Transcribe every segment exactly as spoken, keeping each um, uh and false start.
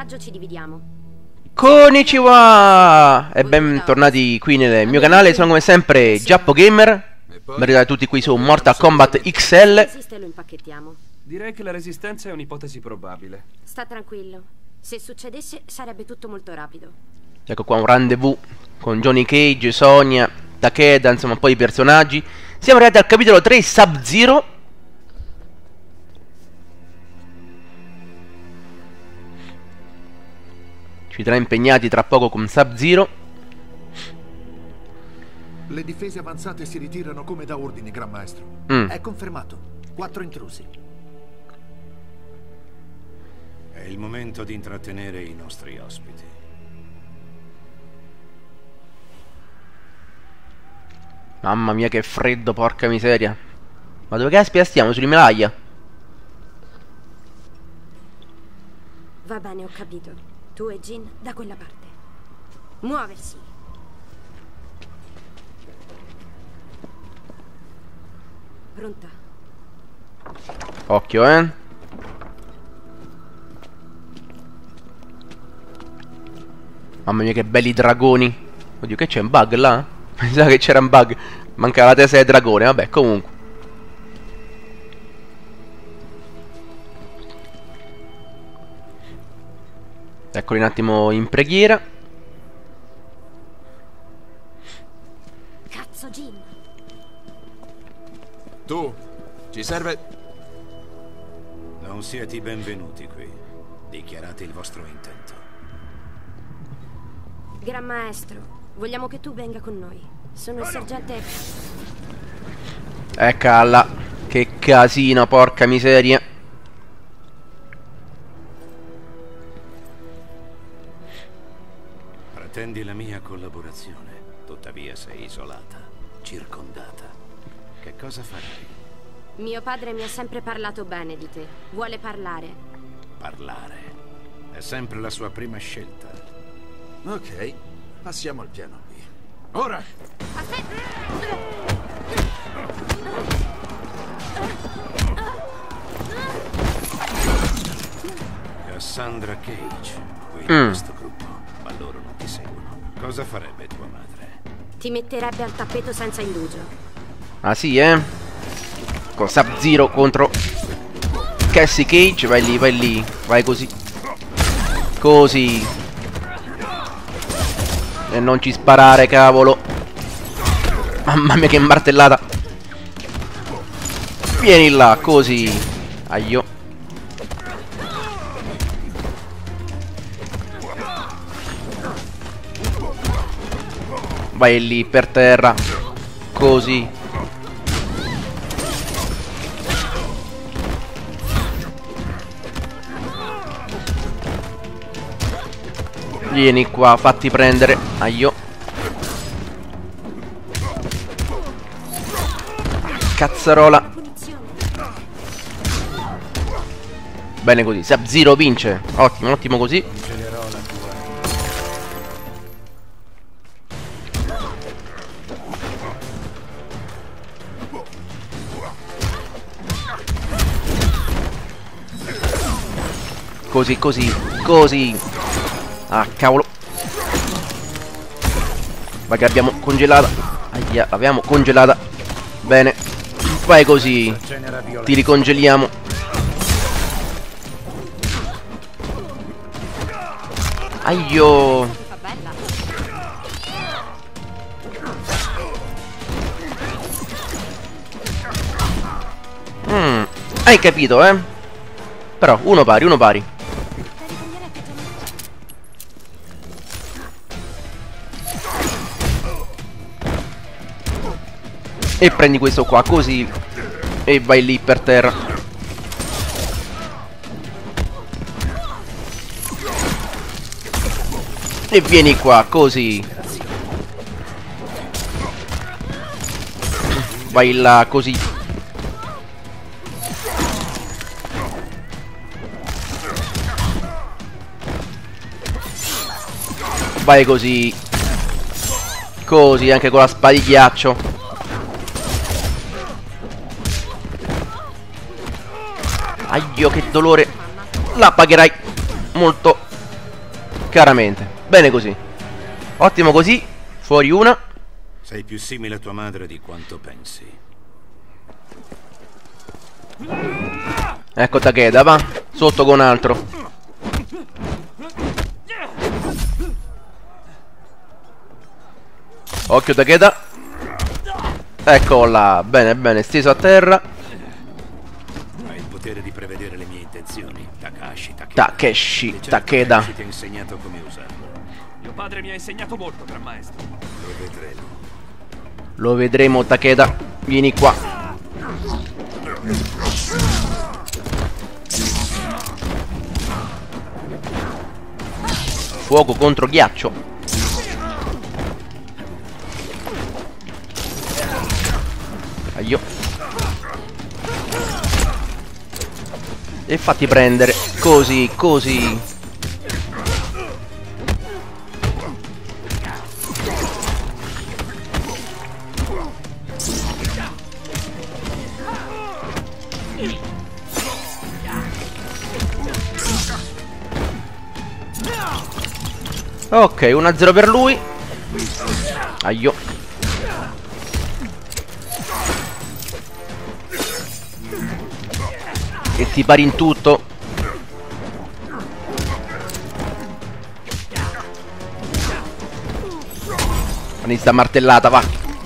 vantaggio ci dividiamo. Konnichiwa! E bentornati qui nel mio canale, sono come sempre Giappo Gamer. Benvenuti tutti qui su Mortal Kombat X L. Se lo impachettiamo. Direi che la resistenza è un'ipotesi probabile. Sta tranquillo. Se succedesse sarebbe tutto molto rapido. Ecco qua un rendezvous con Johnny Cage, Sonya, Takeda, insomma un po' di personaggi. Siamo arrivati al capitolo tre, Sub-Zero. Ci vedrà impegnati tra poco con Sub-Zero. Le difese avanzate si ritirano come da ordine, Gran Maestro. Mm. È confermato. Quattro intrusi. È il momento di intrattenere i nostri ospiti. Mamma mia che freddo, porca miseria. Ma dove caspita stiamo? Sull'Himalaya? Va bene, ho capito. Tu e Jin da quella parte. Muoversi. Pronta. Occhio, eh. Mamma mia che belli dragoni. Oddio, che c'è un bug là? Pensavo che c'era un bug. Manca la testa del dragone, vabbè, comunque. Eccoli un attimo in preghiera. Cazzo, Jin. Tu, ci serve... Non siete i benvenuti qui. Dichiarate il vostro intento. Gran Maestro, vogliamo che tu venga con noi. Sono il sergente... Eccola. Che casino, porca miseria. Pretendi la mia collaborazione, tuttavia sei isolata, circondata. Che cosa farai? Mio padre mi ha sempre parlato bene di te. Vuole parlare. Parlare. È sempre la sua prima scelta. Ok, passiamo al piano B. Ora! Cassandra Cage, qui Mm. in questo gruppo, ma loro non ti seguono. Cosa farebbe tua madre? Ti metterebbe al tappeto senza indugio. Ah sì, eh. Con Sub-Zero contro Cassie Cage. Vai lì, vai lì. Vai così. Così. E non ci sparare, cavolo. Mamma mia che martellata. Vieni là, così. Aio. Vai lì per terra. Così. Vieni qua, fatti prendere. Aio. Cazzarola. Bene così. Sub-Zero vince. Ottimo, ottimo così. Generò la tua... Così, così, così. Ah, cavolo. Ma che abbiamo congelata. Aia, l'abbiamo congelata. Bene. Vai così. Ti ricongeliamo. Aio. Mm, hai capito, eh? Però, uno pari, uno pari. E prendi questo qua, così. E vai lì per terra. E vieni qua, così. Vai là, così. Vai così. Così, anche con la spada di ghiaccio. Aio, che dolore. La pagherai molto. Chiaramente. Bene così. Ottimo così. Fuori una. Sei più simile a tua madre di quanto pensi. Ecco Takeda, va. Sotto con altro. Occhio Takeda. Eccola. Bene, bene. Steso a terra. Hai il potere di prevedere le mie intenzioni, Takashi Takeda. Takeshi Di certo Takeda. Takashi ti ha insegnato come usarlo. Mio padre mi ha insegnato molto, Gran Maestro. Lo vedremo. Lo vedremo Takeda. Vieni qua. Fuoco contro ghiaccio. Aio. E fatti prendere. Così, così. Ok, uno a zero per lui. Aio. E ti pari in tutto. Prendi sta martellata, va.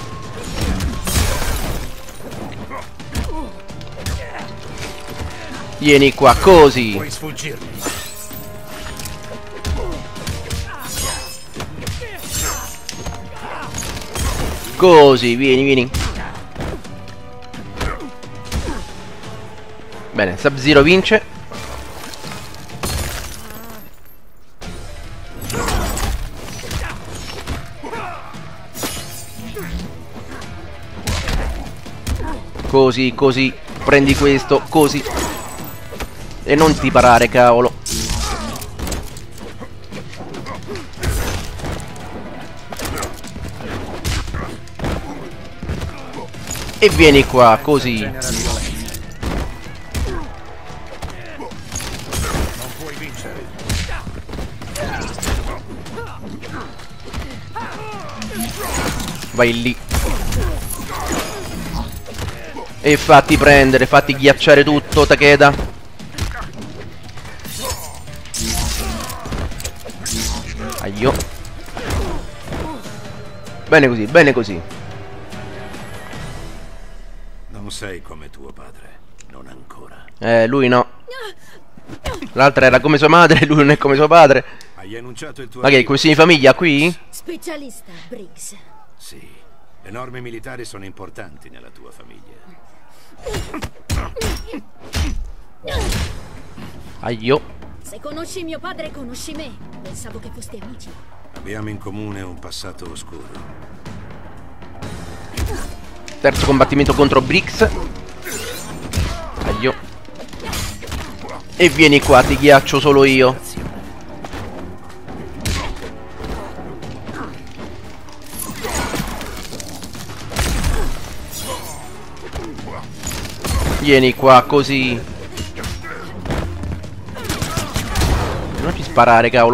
Vieni qua, così. Puoi sfuggirmi. Così, vieni, vieni. Bene, Sub-Zero vince. Così, così. Prendi questo, così. E non ti parare, cavolo. E vieni qua, così. Non puoi vincere. Vai lì. E fatti prendere, fatti ghiacciare tutto, Takeda. Aio. Bene così, bene così. Non sei come tuo padre, non ancora. Eh, lui no. L'altra era come sua madre, lui non è come suo padre. Hai annunciato il tuo Ma che, arrivo? questioni di famiglia qui? Specialista, Briggs. Sì, le norme militari sono importanti nella tua famiglia. Aio. Se conosci mio padre, conosci me. Pensavo che foste amici. Abbiamo in comune un passato oscuro. Terzo combattimento contro Briggs. Aio. E vieni qua, ti ghiaccio solo io. Vieni qua, così. Non ci sparare, cavolo.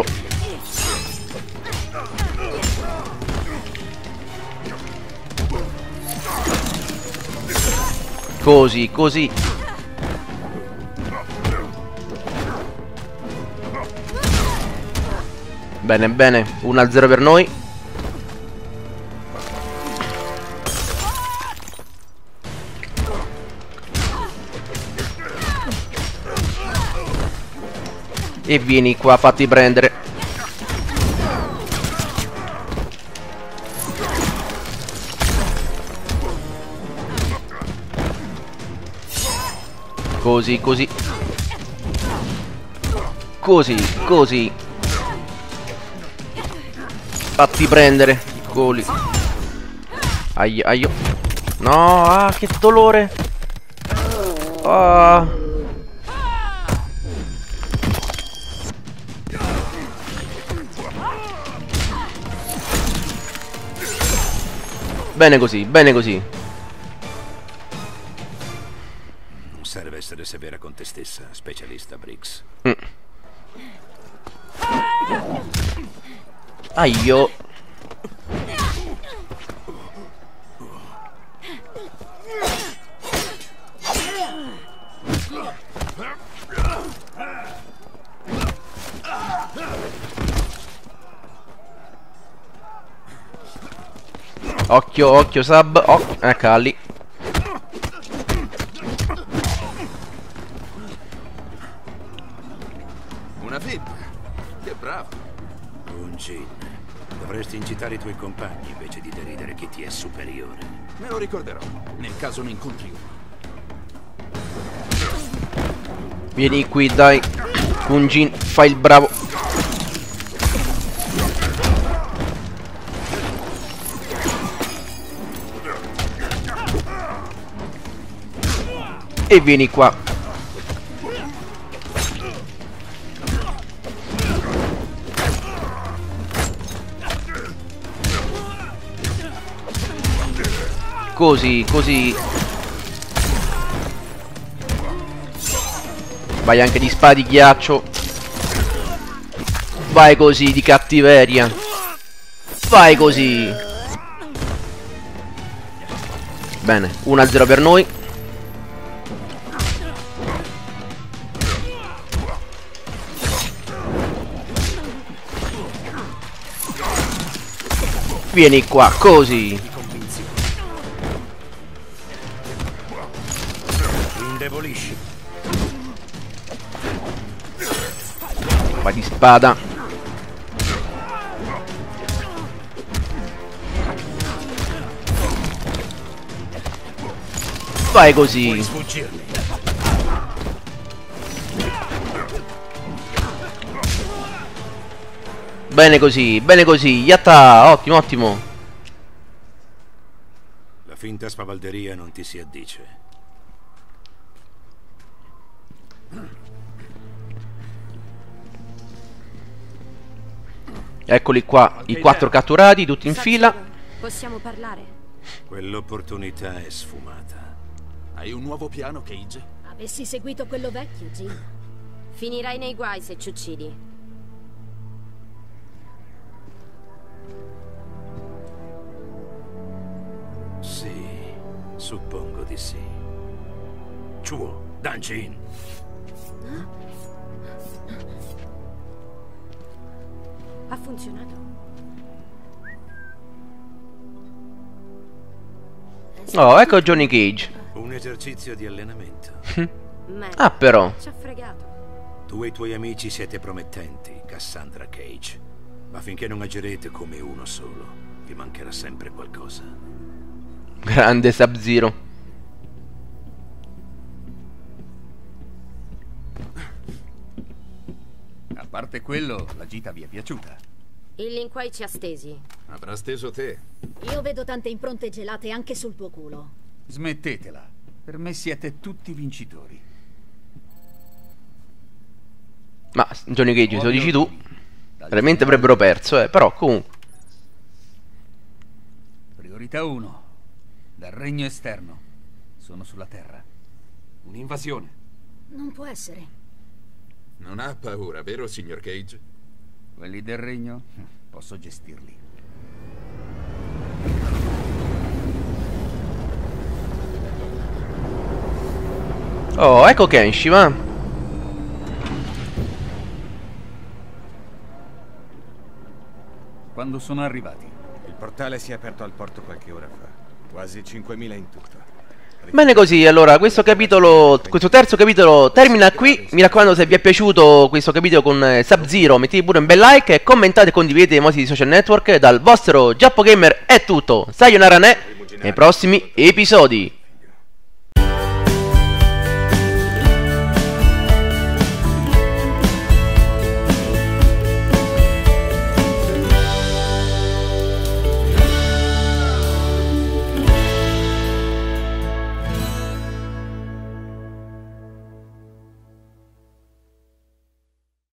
Così, così. Bene, bene. uno a zero per noi. E vieni qua, fatti prendere. Così, così. Così, così. Fatti prendere. Coli. Aio, aio. No, ah, che dolore. Ah. Bene così, bene così. Non serve essere severa con te stessa, specialista Briggs. Mm. Aio. Occhio, occhio, sub. Oh, eccola lì. Una V I P. Che bravo. Un Jin. Dovresti incitare i tuoi compagni invece di deridere chi ti è superiore. Me lo ricorderò, nel caso ne incontri uno. Vieni qui, dai. Kunjin, fai il bravo. E vieni qua. Così, così. Vai anche di spada di ghiaccio. Vai così di cattiveria. Vai così. Bene, uno a zero per noi. Vieni qua, così. Indebolisci. Vai di spada. Vai così. Puoi sfuggirmi. Bene così, bene così. Yatta, ottimo, ottimo. La finta spavalderia non ti si addice. Eccoli qua, i quattro catturati, tutti in fila. Possiamo parlare? Quell'opportunità è sfumata. Hai un nuovo piano, Cage? Avessi seguito quello vecchio, Jin. Finirai nei guai se ci uccidi. Sì, suppongo di sì. Chuo, Danjin. Ha funzionato. Oh, ecco Johnny Cage. Un esercizio di allenamento. Me. Ah, però. Ci ha fregato. Tu e i tuoi amici siete promettenti, Cassandra Cage. Ma finché non agirete come uno solo, vi mancherà sempre qualcosa. Grande Sub-Zero. A parte quello, la gita vi è piaciuta? Il Linquai ci ha stesi. Avrà steso te. Io vedo tante impronte gelate anche sul tuo culo. Smettetela. Per me siete tutti vincitori. Ma Johnny Cage, se lo dici tu, veramente avrebbero perso, eh. Però comunque. Priorità uno. Dal regno esterno. Sono sulla terra. Un'invasione. Non può essere. Non ha paura, vero, signor Cage? Quelli del regno? Posso gestirli. Oh, ecco Kenshi, va. Quando sono arrivati? Il portale si è aperto al porto qualche ora fa. Quasi cinquemila in tutto. Bene così, allora questo capitolo, questo terzo capitolo termina qui. Mi raccomando, se vi è piaciuto questo capitolo con Sub-Zero, mettete pure un bel like, commentate e condividete i modi social network. Dal vostro Giappo Gamer è tutto. Sayonara ne, nei prossimi episodi.